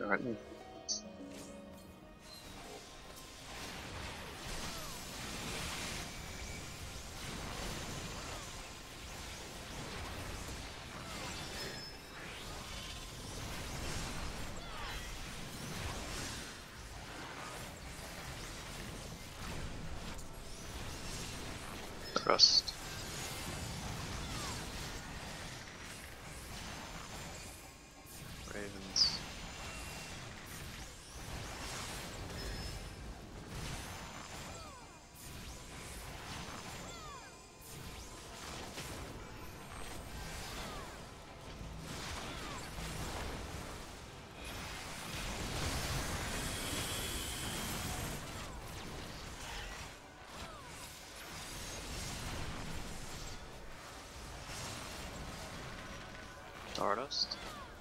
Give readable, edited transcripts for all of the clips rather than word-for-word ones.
Alright then. Trust. Ravens. Stardust.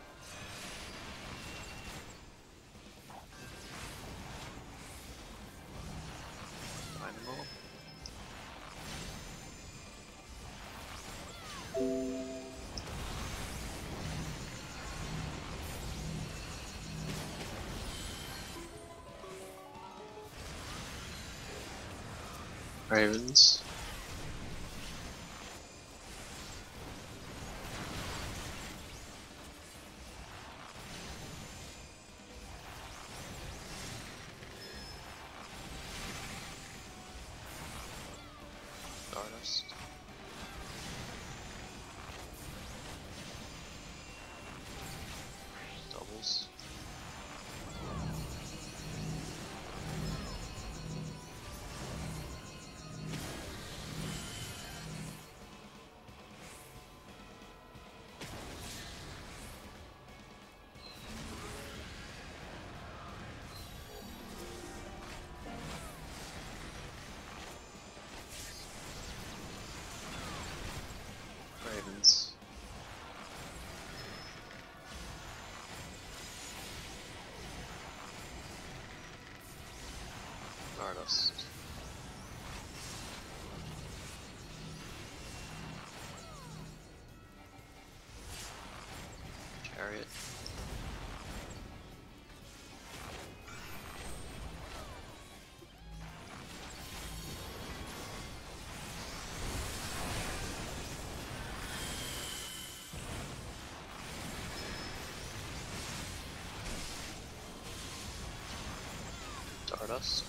Dynamo. Ravens. Stardust. Doubles. Ravens. Stardust. Chariot. Stardust.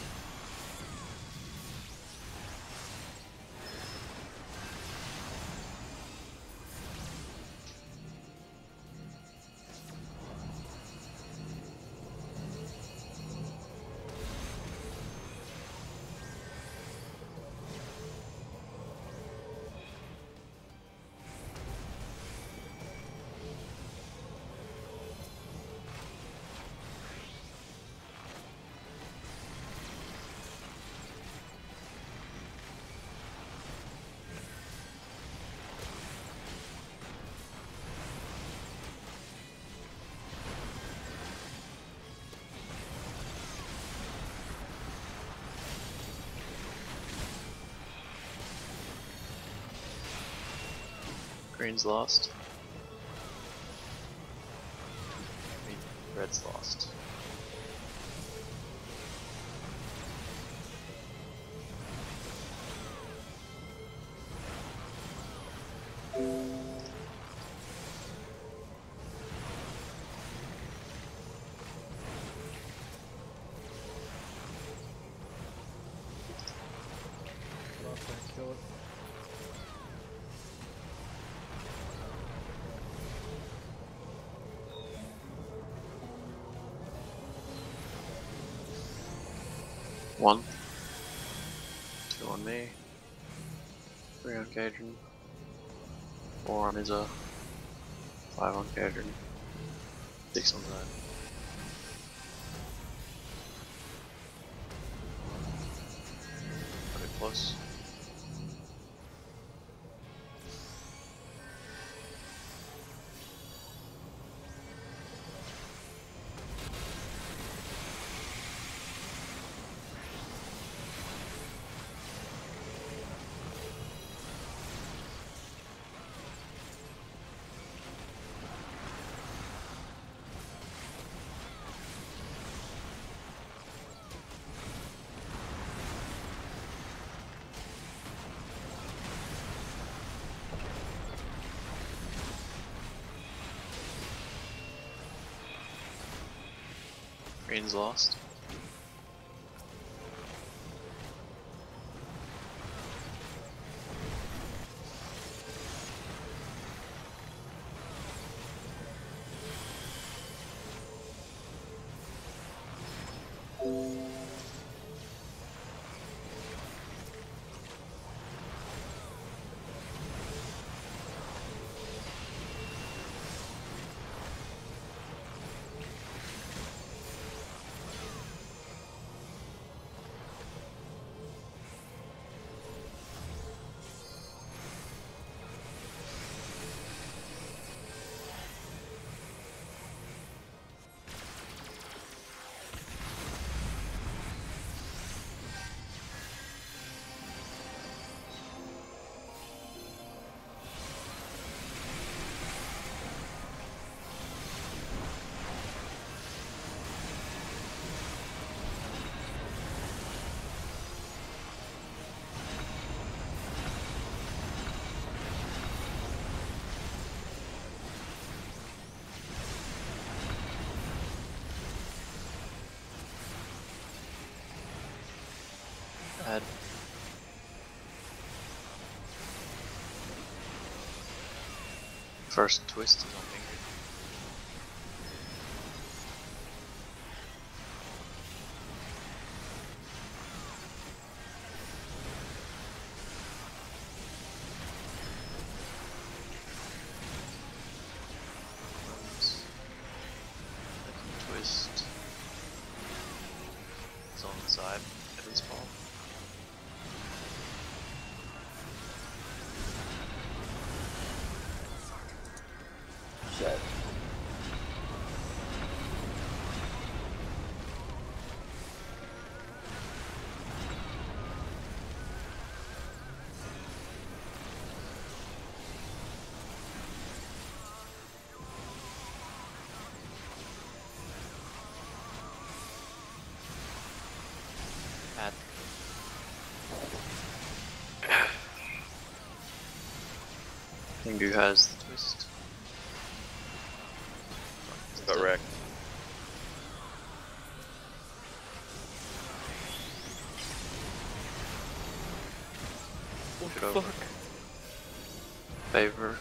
Green's lost. Red's lost. Kill it. One. 2 on me. 3 on Cajun. 4 on Izza. 5 on Cajun. 6 on that. Pretty close. Green's lost. Ahead. First twist is on finger. Second twist is on the side. Heaven's Fall. Shit. Add. Pingu has the twist. Correct. Push it over. Favor.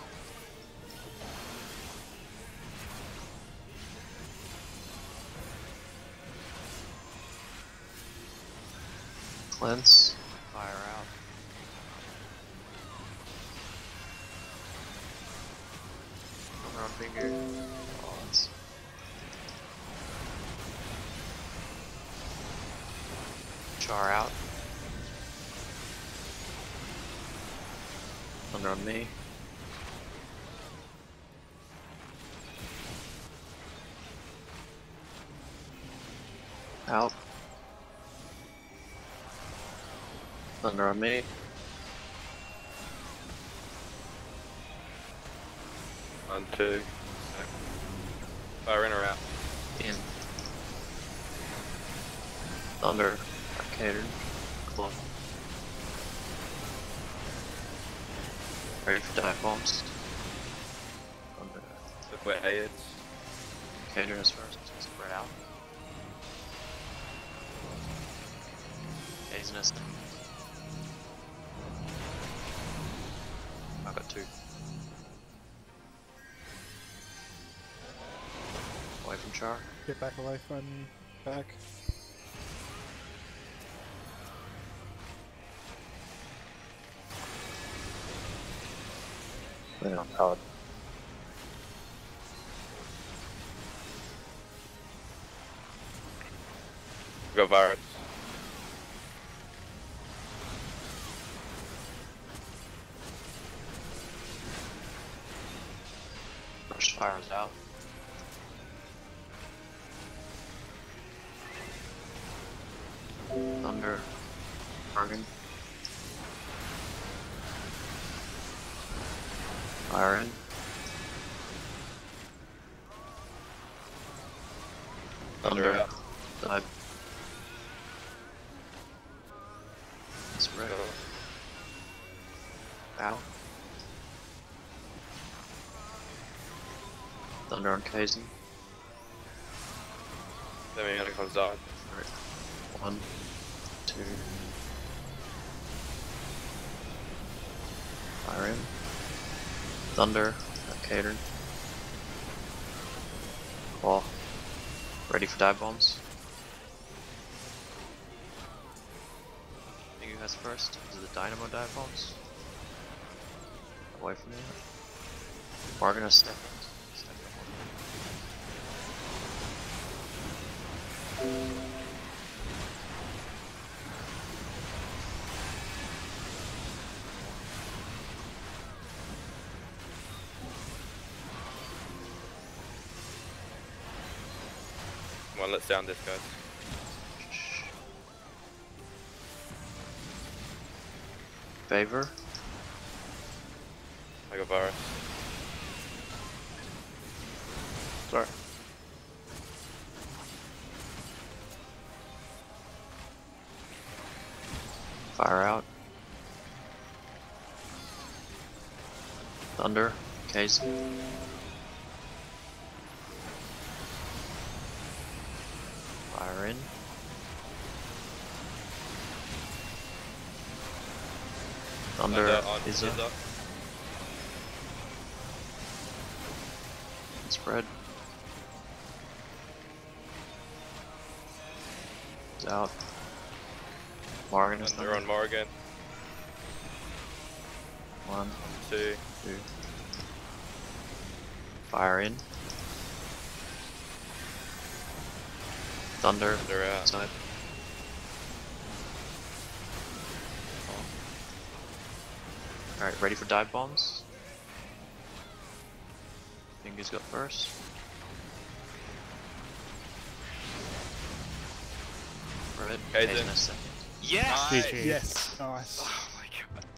Cleanse. Fire out. Come around finger. Oh, it's char out. Thunder on me. Out. Thunder on me. On 2. Fire in or out? In. Thunder. Arcaden. Club. Ready for dive bombs. Thunder. Look where A is. Arcaden is first. Spread out. Haziness. I've got 2. Away from char. Get back away from back. Then on Todd. Go virus. First fires out. Thunder. Bargain. Fire in. Thunder out. Dive. Spread. Out. Thunder on Kaizen. Semi-Unicorn's died. Alright. 1, 2. Fire in. Thunder. Cater. Claw. Ready for dive bombs. I think you guys first. Is it the dynamo dive bombs? Away from you. We're gonna step in. Step Come on, let's down this, guys. Favor. I got virus. Sorry. Fire out. Thunder. Case. Fire in. Thunder is up. Spread. It's out. Morgan is Thunder on Morgan. 1, 2. 2. Fire in. Thunder. Thunder out. Outside. Alright, ready for dive bombs? Fingers go first. Right, Okay, K's then. in a second. Yes! Nice. Yes, nice.